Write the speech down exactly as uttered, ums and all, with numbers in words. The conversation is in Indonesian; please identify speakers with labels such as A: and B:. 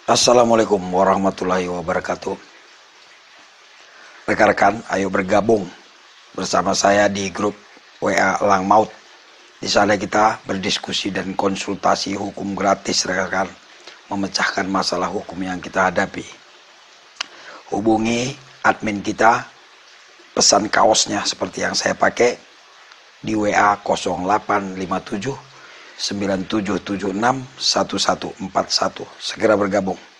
A: Assalamualaikum warahmatullahi wabarakatuh. Rekan-rekan, ayo bergabung bersama saya di grup W A Lang Maut. Di sana kita berdiskusi dan konsultasi hukum gratis, rekan-rekan, memecahkan masalah hukum yang kita hadapi. Hubungi admin kita, pesan kaosnya seperti yang saya pakai di W A nol delapan lima tujuh sembilan tujuh tujuh enam satu satu empat satu. Segera bergabung.